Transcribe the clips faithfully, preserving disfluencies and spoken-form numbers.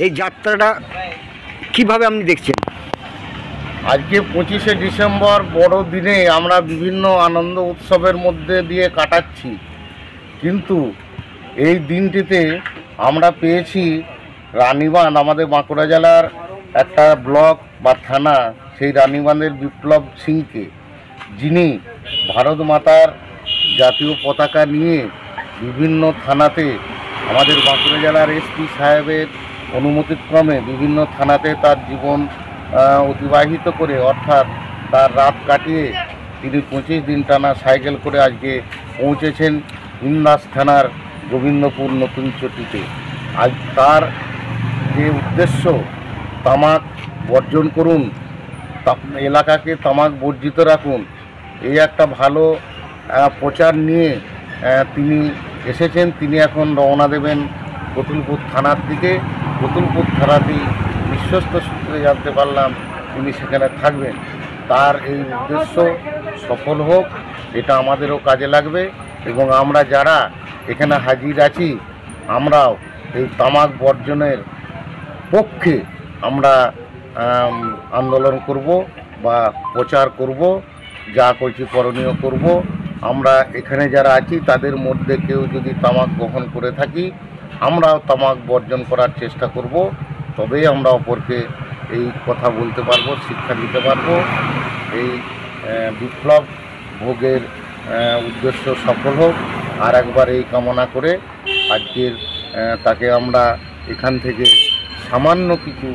এই যাত্রাটা কিভাবে আপনি দেখছেন? আজকে পঁচিশে ডিসেম্বর বড় দিনে আমরা বিভিন্ন আনন্দ উৎসবের মধ্যে দিয়ে কাটাচ্ছি, কিন্তু এই দিনটিতে আমরা পেয়েছি রানীবাঁধ, আমাদের বাঁকুড়া জেলার একটা ব্লক বা থানা, সেই রানীবাঁধের বিপ্লব সিংকে, যিনি ভারত মাতার জাতীয় পতাকা নিয়ে বিভিন্ন থানাতে, আমাদের বাঁকুড়া জেলার এসপি সাহেবের অনুমতিক্রমে বিভিন্ন থানাতে তার জীবন অতিবাহিত করে, অর্থাৎ তার রাত কাটিয়ে তিনি পঁচিশ দিন টানা সাইকেল করে আজকে পৌঁছেছেন ইন্দাস থানার গোবিন্দপুর নতুন চটিতে। আজ তার যে উদ্দেশ্য, তামাক বর্জন করুন, এলাকাকে তামাক বর্জিত রাখুন, এই একটা ভালো প্রচার নিয়ে তিনি এসেছেন। তিনি এখন রওনা দেবেন কতুলপুর থানার দিকে। কতুলপুর থানাতেই বিশ্বস্ত সূত্রে জানতে পারলাম তিনি সেখানে থাকবেন। তার এই উদ্দেশ্য সফল হোক, এটা আমাদেরও কাজে লাগবে, এবং আমরা যারা এখানে হাজির আছি আমরাও এই তামাক বর্জনের পক্ষে আমরা আন্দোলন করব বা প্রচার করব, যা করছি করণীয় করব। আমরা এখানে যারা আছি তাদের মধ্যে কেউ যদি তামাক গ্রহণ করে থাকি, আমরাও তামাক বর্জন করার চেষ্টা করব, তবেই আমরা অপরকে এই কথা বলতে পারবো, শিক্ষা দিতে পারবো। এই বিপ্লব ভোগের উদ্দেশ্য সফল হোক, আর একবার এই কামনা করে আজকের তাকে আমরা এখান থেকে সামান্য কিছু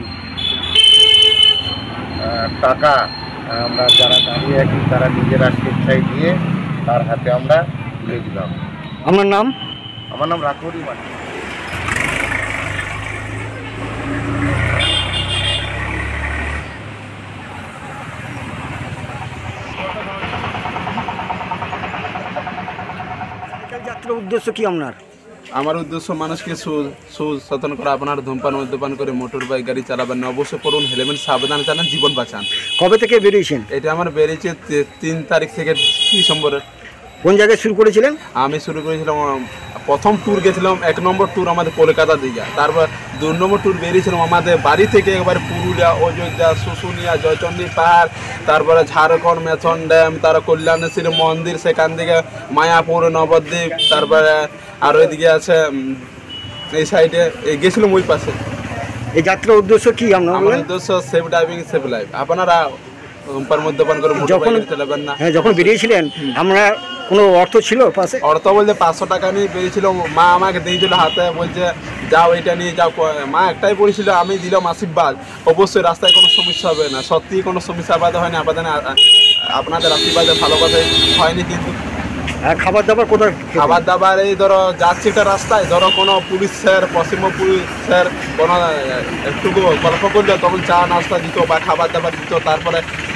টাকা আমরা যারা দাঁড়িয়ে আছি তারা নিজেরা স্বেচ্ছায় দিয়ে তার হাতে আমরা তুলে দিলাম। আমার নাম আমার নাম রাখরি মাটি। যাত্রার উদ্দেশ্য কি আপনার? আমার উদ্দেশ্য মানুষকে সচেতন করা। আপনার ধূমপান মদ্যপান করে মোটর বাইক গাড়ি চালাবেন না, অবশ্যই করুন, হেলমেট সাবধানে চালান, জীবন বাঁচান। কবে থেকে বেরিয়েছেন? এটা আমার বেরিয়েছে তিন তারিখ থেকে ডিসেম্বরের। কোন জায়গায় শুরু করেছিলেন? আমি শুরু করেছিলাম, প্রথম ট্যুর গেছিলাম, এক নম্বর ট্যুর আমাদের কলকাতা দিঘা, তারপর দু নম্বর ট্যুর বেরিয়েছিলাম আমাদের বাড়ি থেকে একবারে পুরুলিয়া, অযোধ্যা, শুশুনিয়া, জয়চণ্ডী পাহাড়, তারপরে ঝাড়খণ্ড মেথন ড্যাম, তারপর কল্যাণেশ্বরী মন্দির, সেখান থেকে মায়াপুর, নবদ্বীপ, তারপরে আর ওইদিকে আছে এই সাইডে গেছিলাম ওই পাশে। এই যাত্রার উদ্দেশ্য কি? আমার উদ্দেশ্য সেফ ড্রাইভিং সেফ লাইফ। আপনারা ধূমপান মদ্যপান করে মোটর বাইক চালাবেন না। হ্যাঁ, যখন বেরিয়েছিলেন আমরা কোনো অর্থ ছিল পাশে? অর্থ বলতে পাঁচশো টাকা নিয়ে বেরিয়েছিল, মা আমাকে দিয়েছিল হাতে, বলছে যাও এটা নিয়ে যাও। মা একটাই বলেছিল, আমি দিলাম আশীর্বাদ, অবশ্যই রাস্তায় কোনো সমস্যা হবে না। সত্যি কোনো সমস্যা আপাতত হয়নি, আপাতত আপনাদের আশীর্বাদে ভালো কথা হয়নি। কিন্তু খাবার দাবার কোথায়? খাবার দাবার এই ধরো যাচ্ছি একটা রাস্তায়, ধরো কোনো police sir, Paschimbanga police sir কোনো একটু গল্প করলে তখন চা নাস্তা দিত বা খাবার দাবার দিত। তারপরে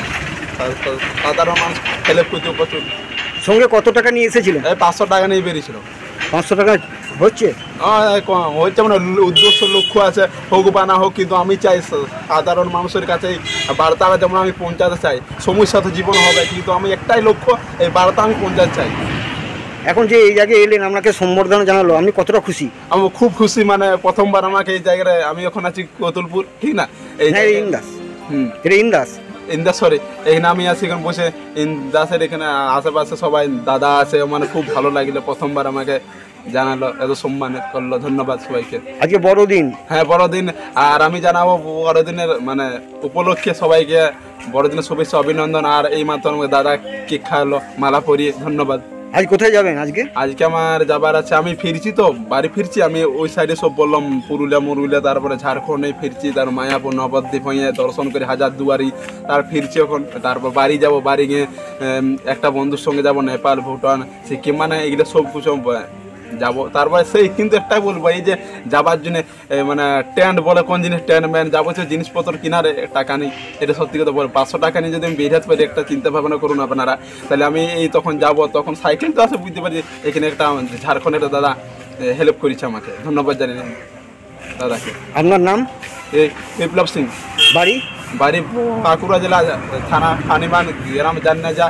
সাধারণ মানুষ হেল্প করতো প্রচুর। সঙ্গে কত টাকা নিয়ে এসেছিলেন? এই পাঁচশো টাকা নিয়ে বেরিয়েছিল। পাঁচশো টাকা হচ্ছে হচ্ছে মানে উদ্দেশ্য লক্ষ্য আছে, হোক বা না হোক, কিন্তু আমি চাই সাধারণ মানুষের কাছে এই বার্তাটা যেমন আমি পৌঁছাতে চাই। সমস্যা তো জীবন হবে, কিন্তু আমি একটাই লক্ষ্য, এই বার্তা আমি পৌঁছাতে চাই। এখন যে এই জায়গায় এলেন, আপনাকে সম্বর্ধনা জানালো, আপনি কতটা খুশি? আমি খুব খুশি, মানে প্রথমবার আমাকে এই জায়গায়, আমি এখন আছি কতুলপুর, ঠিক না, এই ইন্দাস। হুম, এটা ইন্দাস ইন্দাস সরি, এখানে আমি আছি এখন বসে। ইন্দাসের এখানে আশেপাশে সবাই দাদা আছে, মানে খুব ভালো লাগলো, প্রথমবার আমাকে জানালো, এত সম্মান করলো, ধন্যবাদ সবাইকে। আজকে বড়দিন। হ্যাঁ বড়দিন, আর আমি জানাবো বড়দিনের মানে উপলক্ষে সবাইকে বড়দিনের শুভেচ্ছা, অভিনন্দন। আর এই মাধ্যমে দাদা কেক খাওয়ালো, মালা পরিয়ে, ধন্যবাদ। আজ কোথায় যাবেন আজকে? আজকে আমার যাবার আছে, আমি ফিরছি তো, বাড়ি ফিরছি আমি ওই সাইডে সব বললাম, পুরুলিয়া মুরুলিয়া, তারপরে ঝাড়খণ্ডে ফিরছি, তার মায়াপুর, নবদ্বীপ হয়ে দর্শন করে হাজারদুয়ারি, তার ফিরছি এখন। তারপর বাড়ি যাব, বাড়ি গিয়ে একটা বন্ধুর সঙ্গে যাব নেপাল, ভুটান, সিকিম, মানে এগুলো সব কিছু যাবো। তারপরে সেই কিন্তু একটাই বলবো, এই যে যাবার জন্য মানে টেন্ট বলে কোন জিনিস, টেন্ট ম্যান যাবতীয় জিনিসপত্র কেনার টাকা নেই। এটা সত্যি কথা বল, পাঁচশো টাকা নিয়ে যদি আমি বেরিয়ে পারি, একটা চিন্তা ভাবনা করুন আপনারা, তাহলে আমি এই তখন যাব, তখন সাইকেল তো আছে, বুঝতে পারি এখানে একটা ঝাড়খণ্ডের একটা দাদা হেল্প করেছে আমাকে, ধন্যবাদ জানি দাদাকে। আপনার নাম? এই বিপ্লব সিং। বাড়ি? বাড়ি বাঁকুড়া জেলা, থানা ফানিমান, গ্রাম জান্না যা।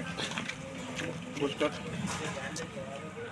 নমস্কার।